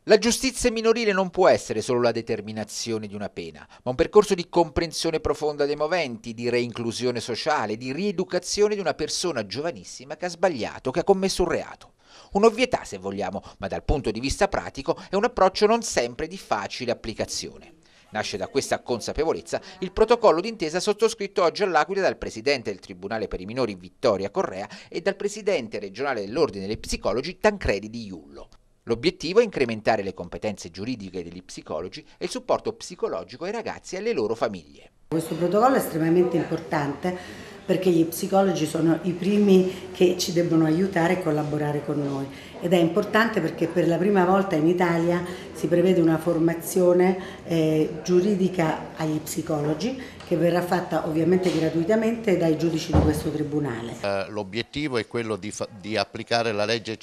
La giustizia minorile non può essere solo la determinazione di una pena, ma un percorso di comprensione profonda dei moventi, di reinclusione sociale, di rieducazione di una persona giovanissima che ha sbagliato, che ha commesso un reato. Un'ovvietà se vogliamo, ma dal punto di vista pratico è un approccio non sempre di facile applicazione. Nasce da questa consapevolezza il protocollo d'intesa sottoscritto oggi all'Aquila dal Presidente del Tribunale per i minori Vittoria Correa e dal Presidente regionale dell'Ordine dei Psicologi Tancredi di Iullo. L'obiettivo è incrementare le competenze giuridiche degli psicologi e il supporto psicologico ai ragazzi e alle loro famiglie. Questo protocollo è estremamente importante perché gli psicologi sono i primi che ci debbono aiutare e collaborare con noi ed è importante perché per la prima volta in Italia si prevede una formazione giuridica agli psicologi che verrà fatta ovviamente gratuitamente dai giudici di questo tribunale. L'obiettivo è quello di applicare la legge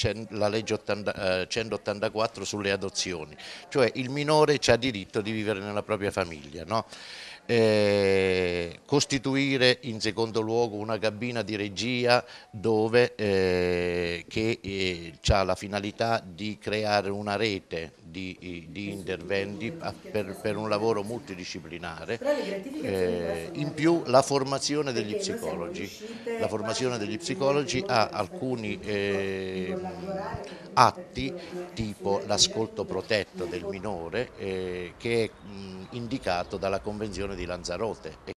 184 sulle adozioni, cioè il minore ha diritto di vivere nella propria famiglia, no? Costituire in secondo luogo una cabina di regia dove ha la finalità di creare una rete di interventi per un lavoro multidisciplinare, in più la formazione degli psicologi. La formazione degli psicologi ha alcuni atti tipo l'ascolto protetto del minore che è indicato dalla Convenzione di Lanzarote.